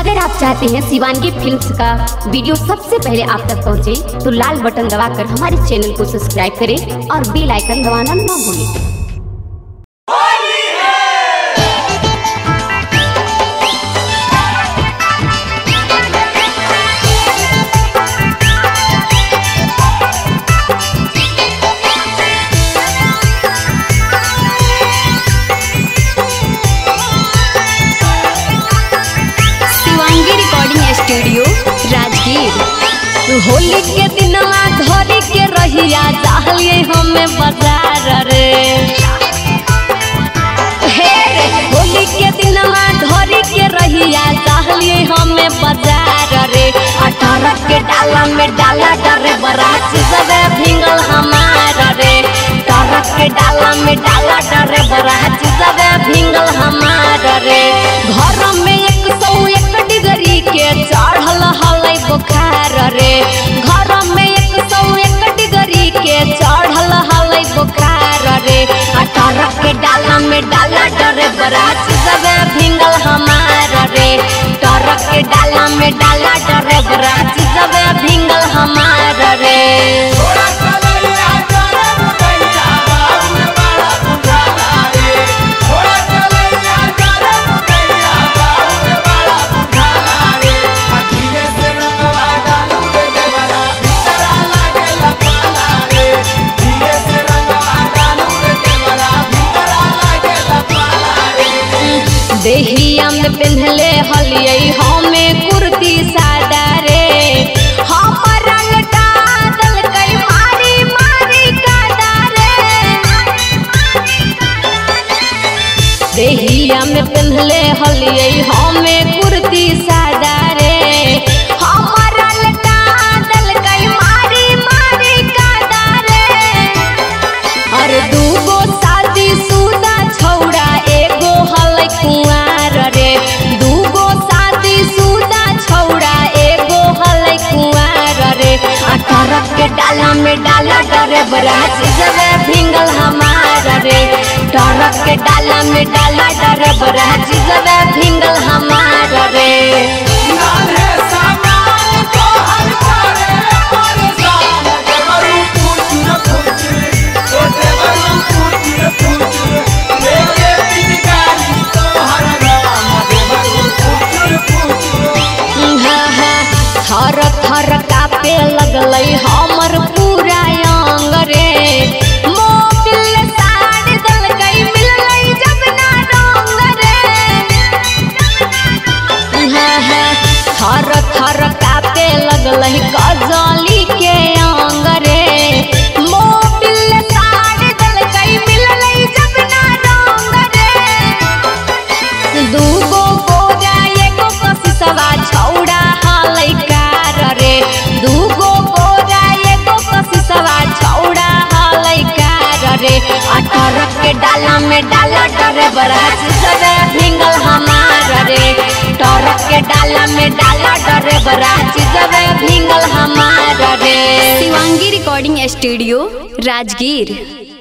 अगर आप चाहते हैं शिवांगी फिल्म्स का वीडियो सबसे पहले आप तक पहुंचे, तो लाल बटन दबाकर हमारे चैनल को सब्सक्राइब करें और बेल आइकन दबाना ना भूलें। स्टूडियो राजगीर। होली के दिनवा धरी के रहिया चाहलिए हमें बाजार रे, हे रे होली के दिनवा धरी के रहिया चाहलिए हमें बाजार रे। 18 के डाला में डाला डरे बरात सबे भिंगल हमारा रे। 18 के डाला में डाला डरे बरात सबे भिंगल हमारा रे। घर में 101 डिग्री के चढ़ल हलै बुखार रे। घर में 101 डिग्री के चढ़ल हलै बुखार रे। 18 के डाला में डाला डरे बरात सबे भिंगल हमारा रे। 18 के डाला में डाला डरे बरात सबे भिंगल हमारा रे। देहिया में पहनले हलियै हमें कुर्ती सादा रे। हमरा लटा दलकै मारी मारी कादा रे। देहिया में पहनले हलियै हमें कुर्ती सादा रे। हमरा लटा दलकै मारी मारी कादा रे। अरे दूगो शादी शुदा छौड़ा एगो हलै कुंवार रे। दूगो शादी शुदा छौड़ा एगो हलै कुंवार रे। 18 के डाला में डाला डरे बरात सबे भिंगल हमारा रे। 18 के डाला में डाला डरे बरात सबे भिंगल हमारा रे। थर थर कापे लगलै हमर पूरा अंग रे। मोबिल साड़ दलकै मिललै जब ना रंग रे। थर थर कापे लगलै गजली के अंग रे। मोबिल साड़ दलकै मिललै जब ना रंग रे। दूगो गोरा एगो कसिसवा छौड़ा हलै कार रे। दूगो गोरा एगो कसिसवा छौड़ा हलै कार रे। 18 के डाला में डाला डरे बरात सबे भिंगल हमारा रे। 18 के डाला में डाला डरे बरात सबे भिंगल हमारा रे। Shivangi recording studio Rajgir.